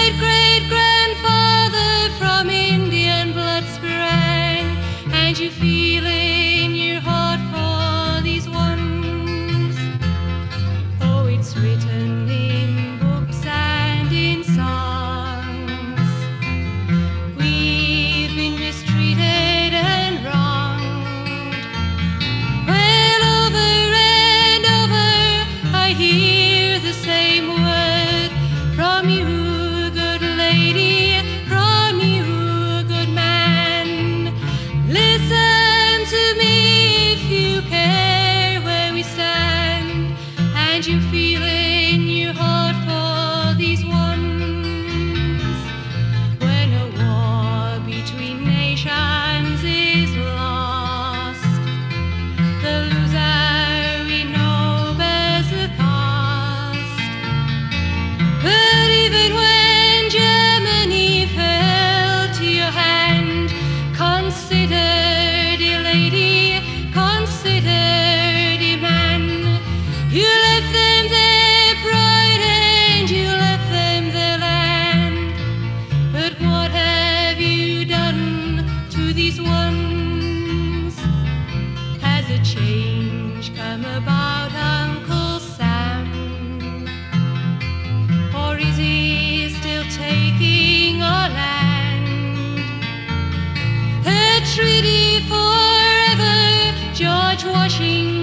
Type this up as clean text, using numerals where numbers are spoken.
great-great-grandfather from Indian blood sprang, and you feel in your heart for these ones. Oh, it's written in books and in songs. We've been mistreated and wronged. Well, over and over I hear the same word from you, good lady, from you, good man. Listen to me if you care where we stand, and you feel in your heart for these ones. When a war between nations is lost, the loser we know bears the cost. But even when Germany fell to your hand, consider, dear lady, consider, dear man, you left them their pride and you left them their land. But what have you done to these ones? Has a change come about, Uncle Sam? Or is he still taking our land? A treaty forever, George Washington